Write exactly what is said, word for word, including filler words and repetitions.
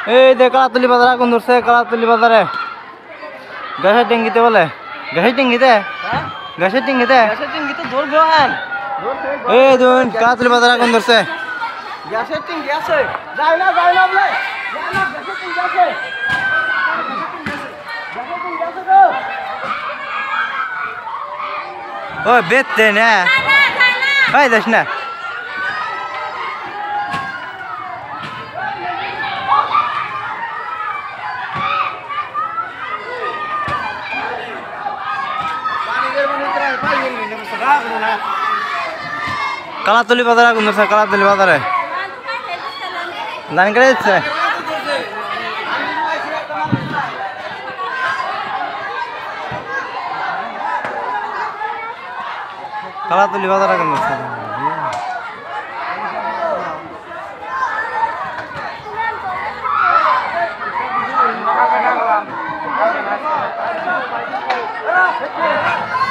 এই দে কালাতলি বাজার আগুন ধরছে কালাতলি বাজারে গ্যাসের ট্যাঙ্কিতে বলে গ্যাসের ট্যাঙ্কিতে গ্যাসের ট্যাঙ্কিতে গ্যাসের ট্যাঙ্কি তো ধরবো আন এই দুন কালাতলি বাজার আগুন ধরছে গ্যাসের ট্যাঙ্কি আছে যাই না যাই না বলে যাই না গ্যাসের ট্যাঙ্কি আছে গ্যাসের ট্যাঙ্কি আছে গো ওই বেতে না ভাই যাস না কালাতলি বাজার আগুন ধরছে কালাতলি বাজারে লাইন করে দিচ্ছে কালাতলি বাজার আগুন ধরছে Hey!